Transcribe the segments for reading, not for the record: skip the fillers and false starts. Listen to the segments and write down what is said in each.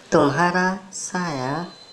तुम्हारा साया।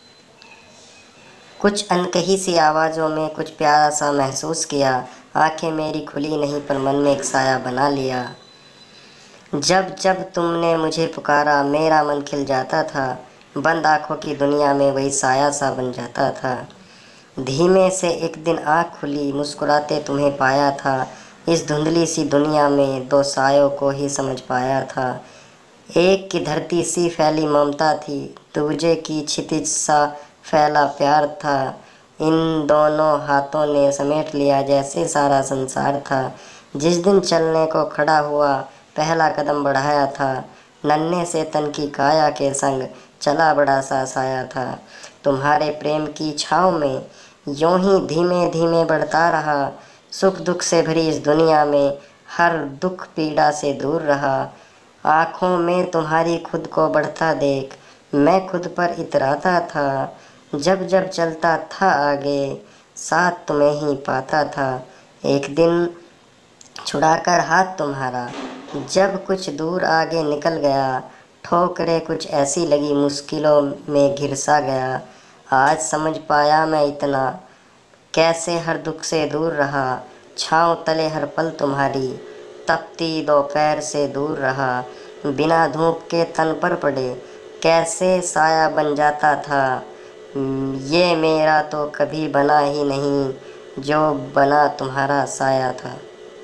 कुछ अनकही सी आवाज़ों में कुछ प्यारा सा महसूस किया। आंखें मेरी खुली नहीं पर मन में एक साया बना लिया। जब जब तुमने मुझे पुकारा मेरा मन खिल जाता था। बंद आँखों की दुनिया में वही साया सा बन जाता था। धीमे से एक दिन आँख खुली, मुस्कुराते तुम्हें पाया था। इस धुंधली सी दुनिया में दो सायों को ही समझ पाया था। एक की धरती सी फैली ममता थी, दूजे की क्षितिज सा फैला प्यार था। इन दोनों हाथों ने समेट लिया जैसे सारा संसार था। जिस दिन चलने को खड़ा हुआ, पहला कदम बढ़ाया था। नन्हे से तन की काया के संग चला बड़ा सा साया था। तुम्हारे प्रेम की छाँव में यूं ही धीमे धीमे बढ़ता रहा। सुख दुख से भरी इस दुनिया में हर दुख पीड़ा से दूर रहा। आँखों में तुम्हारी खुद को बढ़ता देख मैं खुद पर इतराता था। जब जब चलता था आगे, साथ तुम्हें ही पाता था। एक दिन छुड़ाकर हाथ तुम्हारा, जब कुछ दूर आगे निकल गया। ठोकरें कुछ ऐसी लगी, मुश्किलों में घिर सा गया। आज समझ पाया मैं इतना, कैसे हर दुख से दूर रहा। छाँव तले हर पल तुम्हारी, तपती दोपहर से दूर रहा। बिना धूप के तन पर पड़े, कैसे साया बन जाता था। ये मेरा तो कभी बना ही नहीं, जो बना तुम्हारा साया था।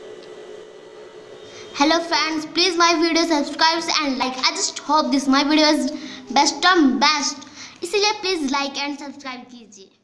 Hello friends, please my video subscribe and like. I just hope this my video is best इसीलिए प्लीज लाइक एंड सब्सक्राइब कीजिए।